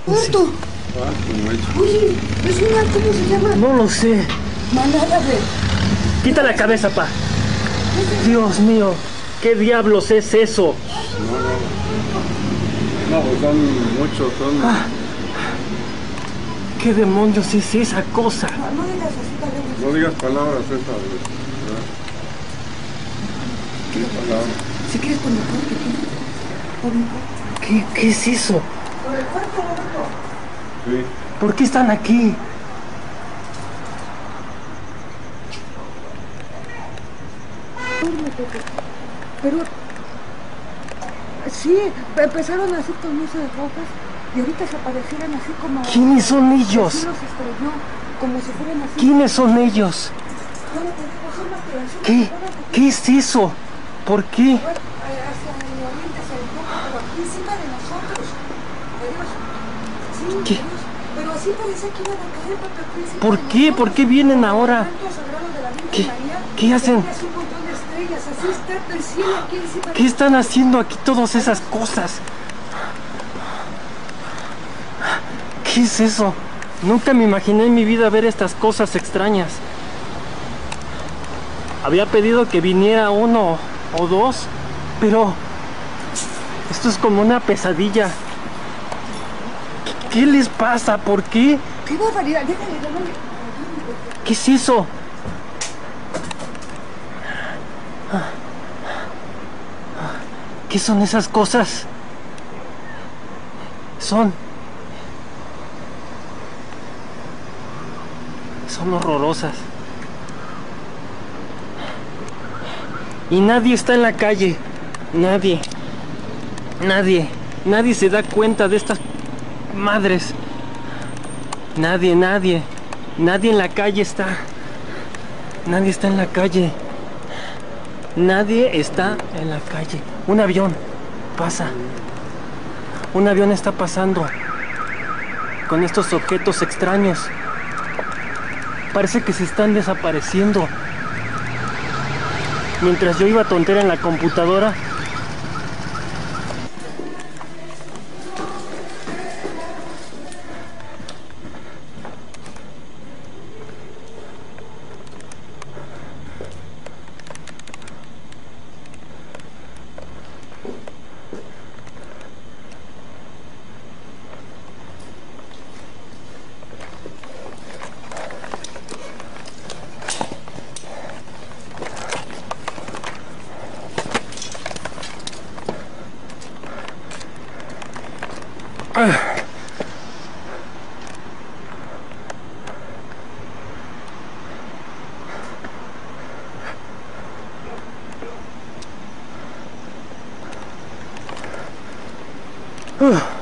Muerto. Oye, es una, ¿cómo se llama? No lo sé. Manada de... Quita la cabeza, pa. Dios mío, ¿qué diablos es eso? No, pues son muchos, son... ¿Qué demonios es esa cosa? No digas así, tal vez. No digas palabras esas, ¿verdad? ¿Qué palabras? Si quieres por mi cuarto, ¿qué? Por mi cuarto. ¿Qué es eso? Por el cuarto, Roberto. Sí. ¿Por qué están aquí? Pero... Sí, empezaron así con luces rojas y ahorita se aparecieron así como... ¿Quiénes son ellos? Así los estrelló, como si fueran así... ¿Quiénes son ellos? No, no, son las creaciones, ¿Qué? acuérdate. ¿Qué es eso? ¿Por qué? Bueno, hacia el oriente, hacia el norte, pero aquí encima de nosotros. Adiós. Sí, ¿Qué? Dios. Pero así parecía que iban a caer, Pepe, aquí encima ¿Por de qué? nosotros. ¿Por qué vienen ahora? El manto sagrado de la Virgen ¿Qué? María, ¿Qué hacen? que tiene un montón de estrellas, así está el cielo aquí encima de ¿Qué están haciendo aquí todas esas cosas? ¿Qué es eso? Nunca me imaginé en mi vida ver estas cosas extrañas. Había pedido que viniera uno o dos, pero esto es como una pesadilla. ¿Qué les pasa? ¿Por qué? ¡Qué barbaridad! Déjale. ¿Qué es eso? ¿Qué son esas cosas? Son horrorosas. Y nadie está en la calle. Nadie se da cuenta de estas madres. Nadie en la calle está. Nadie está en la calle. Nadie está en la calle. Un avión pasa. Un avión está pasando con estos objetos extraños. Parece que se están desapareciendo. Mientras yo iba a tontear en la computadora, ¡ah!